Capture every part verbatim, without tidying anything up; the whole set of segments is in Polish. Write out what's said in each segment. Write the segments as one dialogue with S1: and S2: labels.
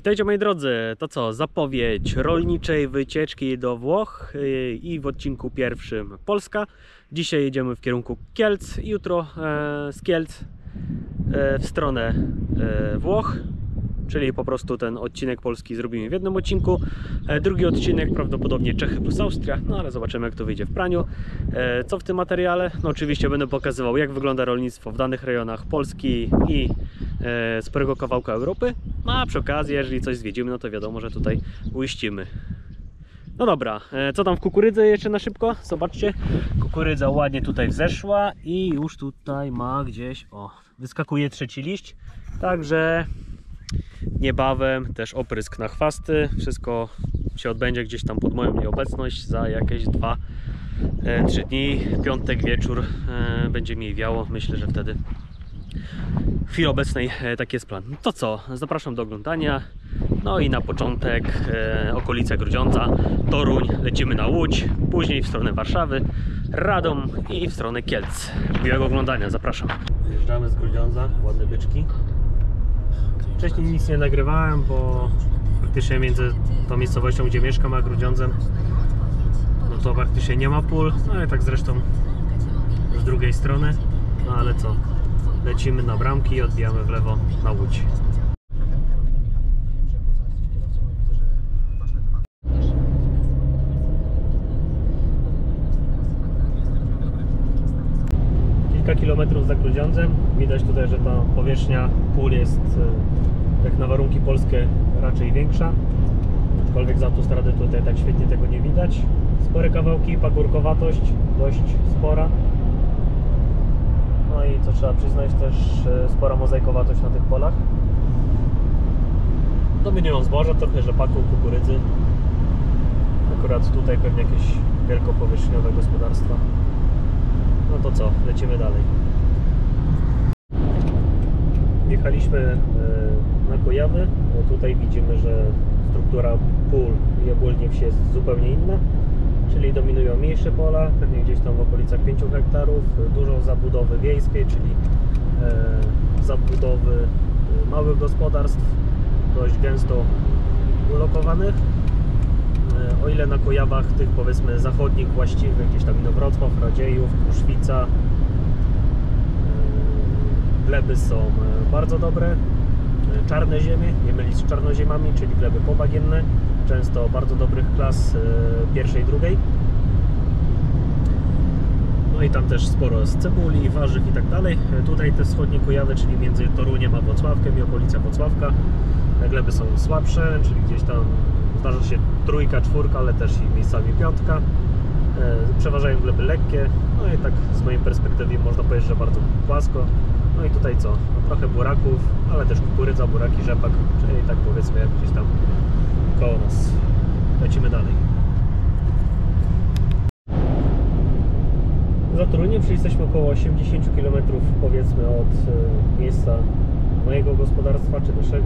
S1: Witajcie moi drodzy, to co, zapowiedź rolniczej wycieczki do Włoch i w odcinku pierwszym Polska. Dzisiaj jedziemy w kierunku Kielc, jutro z Kielc w stronę Włoch, czyli po prostu ten odcinek Polski zrobimy w jednym odcinku. Drugi odcinek prawdopodobnie Czechy plus Austria, no ale zobaczymy jak to wyjdzie w praniu. Co w tym materiale? No oczywiście będę pokazywał jak wygląda rolnictwo w danych rejonach Polski i sporego kawałka Europy. No a przy okazji, jeżeli coś zwiedzimy, no to wiadomo, że tutaj uiścimy. No dobra, co tam w kukurydzy jeszcze na szybko? Zobaczcie, kukurydza ładnie tutaj wzeszła i już tutaj ma gdzieś, o, wyskakuje trzeci liść. Także niebawem też oprysk na chwasty. Wszystko się odbędzie gdzieś tam pod moją nieobecność za jakieś dwa trzy dni. Piątek wieczór będzie mi wiało. Myślę, że wtedy w chwili obecnej taki jest plan. To co? Zapraszam do oglądania. No i na początek e, okolice Grudziądza, Toruń, lecimy na Łódź, później w stronę Warszawy, Radom i w stronę Kielc. Miłego oglądania, zapraszam. Wyjeżdżamy z Grudziądza, ładne byczki. Wcześniej nic nie nagrywałem, bo praktycznie między tą miejscowością, gdzie mieszkam, a Grudziądzem, no to praktycznie nie ma pól, no i tak zresztą z drugiej strony, no ale co? Lecimy na bramki i odbijamy w lewo na Łódź. Kilka kilometrów za Grudziądzem. Widać tutaj, że ta powierzchnia pól jest jak na warunki polskie raczej większa. Aczkolwiek z autostrady tutaj tak świetnie tego nie widać. Spore kawałki, pagórkowatość dość spora. No i co trzeba przyznać, też spora mozaikowatość na tych polach. Dominują zboża, trochę rzepaku, kukurydzy. Akurat tutaj pewnie jakieś wielkopowierzchniowe gospodarstwa. No to co, lecimy dalej. Jechaliśmy na Kujawy. Tutaj widzimy, że struktura pól i ogólnie wsi jest zupełnie inna. Czyli dominują mniejsze pola, pewnie gdzieś tam w okolicach pięciu hektarów, dużo zabudowy wiejskiej, czyli e, zabudowy małych gospodarstw, dość gęsto ulokowanych. E, o ile na Kujawach tych powiedzmy zachodnich, właściwych, gdzieś tam Inowrocław, Radziejów, Kruszwica, e, gleby są bardzo dobre. Czarne ziemie, nie mylić z czarnoziemami, czyli gleby pobagienne, często bardzo dobrych klas pierwszej, drugiej. No i tam też sporo z cebuli, warzyw i tak dalej. Tutaj te wschodnie Kujawy, czyli między Toruniem a Włocławkiem i okolica Włocławka, gleby są słabsze, czyli gdzieś tam zdarza się trójka, czwórka, ale też i miejscami piątka. Przeważają gleby lekkie, no i tak z mojej perspektywy można powiedzieć, że bardzo płasko. No i tutaj co? No trochę buraków, ale też kukurydza, buraki, rzepak, czyli tak powiedzmy jak gdzieś tam koło nas. Lecimy dalej. Za Toruniem, czyli jesteśmy około osiemdziesiąt kilometrów powiedzmy od y, miejsca mojego gospodarstwa, czy naszego.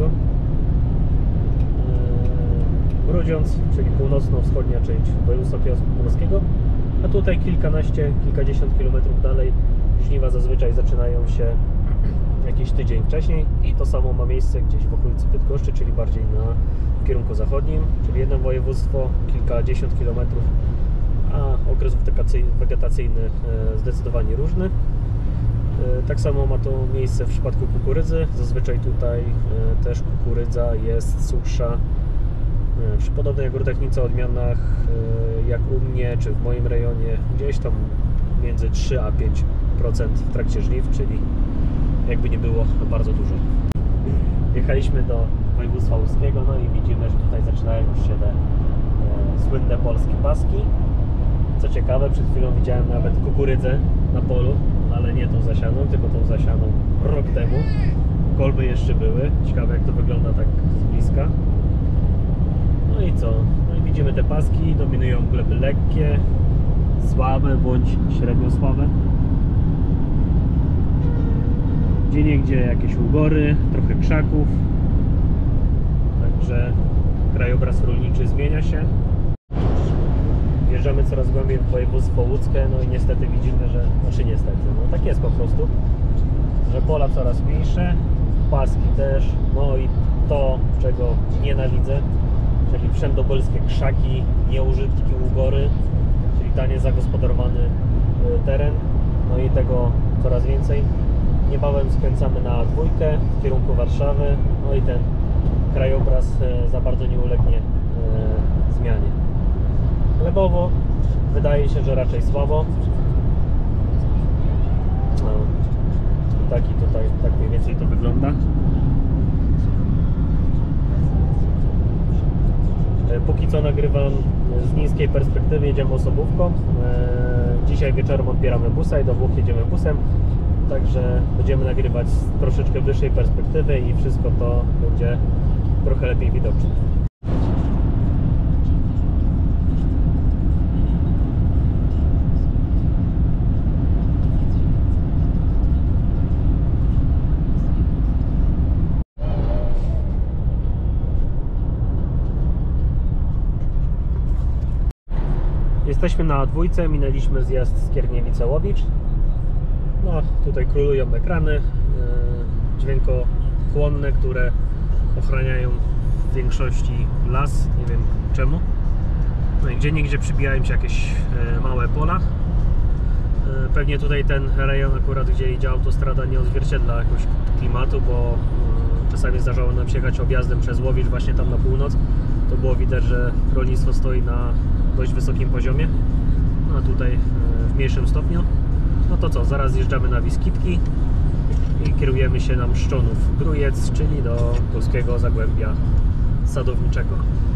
S1: Yy, Grudziądz, czyli północno-wschodnia część województwa kujawsko-pomorskiego. A tutaj kilkanaście, kilkadziesiąt kilometrów dalej żniwa zazwyczaj zaczynają się jakiś tydzień wcześniej i to samo ma miejsce gdzieś w okolicy Bydgoszczy, czyli bardziej na w kierunku zachodnim, czyli jedno województwo, kilkadziesiąt kilometrów, a okres wegetacyjny zdecydowanie różny. Tak samo ma to miejsce w przypadku kukurydzy. Zazwyczaj tutaj też kukurydza jest suchsza przy podobnej agrotechnice, odmianach jak u mnie czy w moim rejonie, gdzieś tam między trzy a pięć procent w trakcie żniw, czyli jakby nie było bardzo dużo. Jechaliśmy do województwa łódzkiego, no i widzimy, że tutaj zaczynają już się te e, słynne polskie paski. Co ciekawe, przed chwilą widziałem nawet kukurydzę na polu, ale nie tą zasianą, tylko tą zasianą rok temu. Kolby jeszcze były. Ciekawe jak to wygląda tak z bliska. No i co? No i widzimy te paski, dominują gleby lekkie, słabe bądź średnio słabe. Gdzieniegdzie jakieś ugory, trochę krzaków. Także krajobraz rolniczy zmienia się. Wjeżdżamy coraz głębiej w województwo łódzkie, no i niestety widzimy, że, znaczy niestety, no tak jest po prostu, że pola coraz mniejsze, paski też, no i to czego nienawidzę, czyli wszędobylskie krzaki, nieużytki, ugory, czyli ta niezagospodarowany teren, no i tego coraz więcej. Niebawem skręcamy na dwójkę w kierunku Warszawy, no i ten krajobraz za bardzo nie ulegnie zmianie. Glebowo wydaje się, że raczej słabo. No, taki tutaj, tak mniej więcej to wygląda. Póki co nagrywam z niskiej perspektywy, jedziemy osobówką. Dzisiaj wieczorem odbieramy busa i do Włoch jedziemy busem. Także będziemy nagrywać z troszeczkę wyższej perspektywy i wszystko to będzie trochę lepiej widoczne. Jesteśmy na dwójce, minęliśmy zjazd Skierniewice-Łowicz. No, tutaj królują ekrany yy, dźwiękochłonne, które ochraniają w większości las, nie wiem czemu. No i gdzie niegdzie przybijają się jakieś yy, małe pola. Yy, pewnie tutaj ten rejon akurat, gdzie idzie autostrada, nie odzwierciedla jakiegoś klimatu, bo yy, czasami zdarzało nam się jechać objazdem przez Łowicz właśnie tam na północ. To było widać, że rolnictwo stoi na dość wysokim poziomie, no a tutaj w mniejszym stopniu. No to co, zaraz zjeżdżamy na Wiskitki i kierujemy się na Mszczonów-Grójec, czyli do polskiego zagłębia sadowniczego.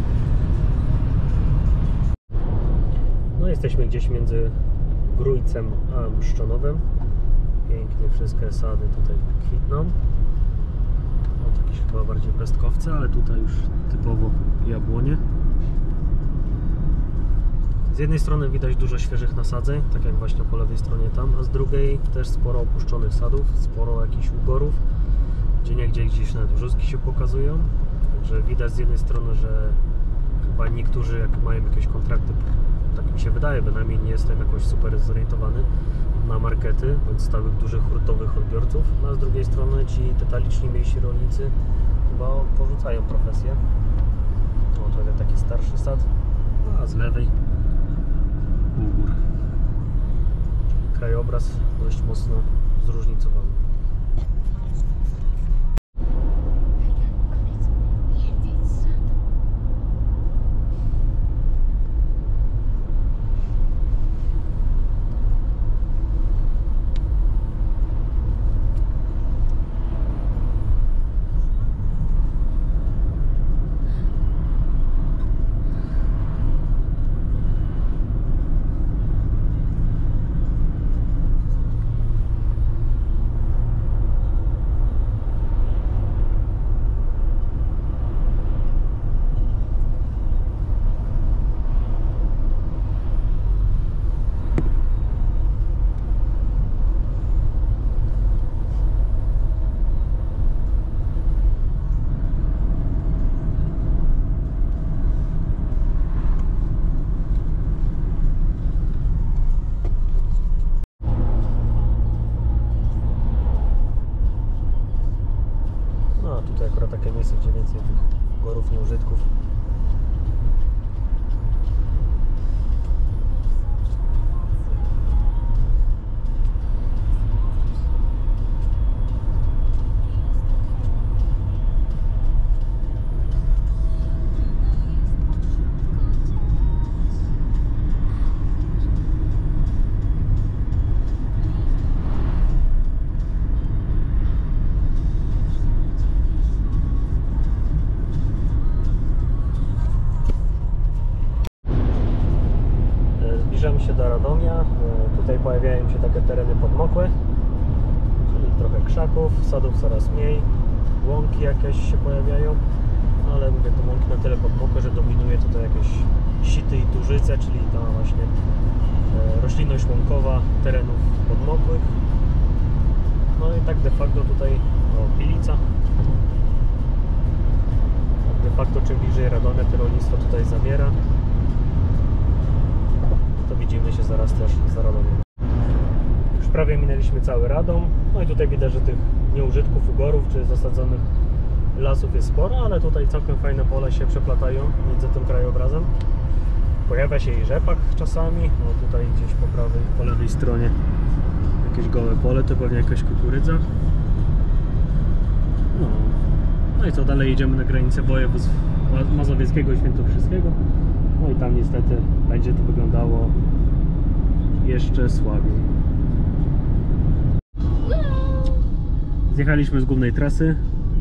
S1: No jesteśmy gdzieś między Grójcem a Mszczonowem. Pięknie wszystkie sady tutaj kwitną. No, jakieś chyba bardziej pestkowce, ale tutaj już typowo jabłonie. Z jednej strony widać dużo świeżych nasadzeń, tak jak właśnie po lewej stronie tam, a z drugiej też sporo opuszczonych sadów, sporo jakichś ugorów, gdzie niegdzie gdzieś nawet brzózki się pokazują. Także widać z jednej strony, że chyba niektórzy jak mają jakieś kontrakty, tak mi się wydaje, bynajmniej nie jestem jakoś super zorientowany na markety, bądź stałych dużych hurtowych odbiorców, no a z drugiej strony ci detaliczni mniejsi rolnicy chyba porzucają profesję. O, tutaj taki starszy sad, no a z lewej ugór. Krajobraz dość mocno zróżnicowany. Tutaj akurat takie miejsce, gdzie więcej tych gorów nieużytków. Zbliżamy się do Radomia. Tutaj pojawiają się takie tereny podmokłe, czyli trochę krzaków, sadów coraz mniej, łąki jakieś się pojawiają, ale mówię, te łąki na tyle podmokłe, że dominuje tutaj jakieś sity i turzyce, czyli ta właśnie roślinność łąkowa terenów podmokłych. No i tak de facto tutaj o, Pilica. De facto czym bliżej Radomia, to rolnictwo tutaj zamiera. To widzimy się zaraz też za Radomiem. Już prawie minęliśmy cały Radom. No i tutaj widać, że tych nieużytków, ugorów czy zasadzonych lasów jest sporo, ale tutaj całkiem fajne pole się przeplatają między tym krajobrazem. Pojawia się i rzepak czasami, no tutaj gdzieś po prawej, po lewej stronie jakieś gołe pole, to pewnie jakaś kukurydza. No, no i co, dalej idziemy na granicę województw mazowieckiego i świętokrzyskiego. No i tam niestety będzie to wyglądało jeszcze słabiej. Zjechaliśmy z głównej trasy.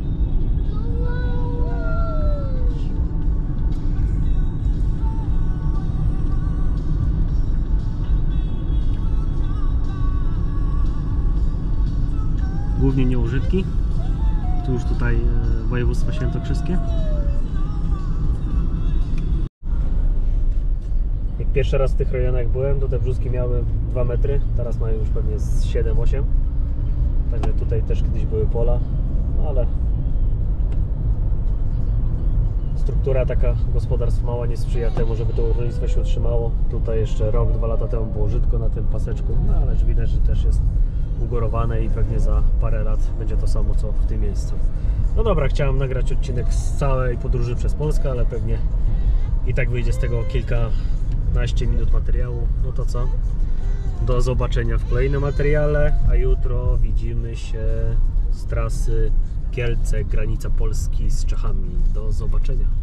S1: Głównie nieużytki. Tu już tutaj e, województwo świętokrzyskie. Jak pierwszy raz w tych rejonach byłem, to te brzuski miały dwa metry, teraz mają już pewnie siedem osiem. Także tutaj też kiedyś były pola, no ale struktura taka gospodarstw mała nie sprzyja temu, żeby to rolnictwo się utrzymało. Tutaj jeszcze rok, dwa lata temu było żytko na tym paseczku, no ale widać, że też jest ugorowane i pewnie za parę lat będzie to samo co w tym miejscu. No dobra, chciałem nagrać odcinek z całej podróży przez Polskę, ale pewnie i tak wyjdzie z tego kilkanaście minut materiału. No to co? Do zobaczenia w kolejnym materiale, a jutro widzimy się z trasy Kielce, granica Polski z Czechami. Do zobaczenia.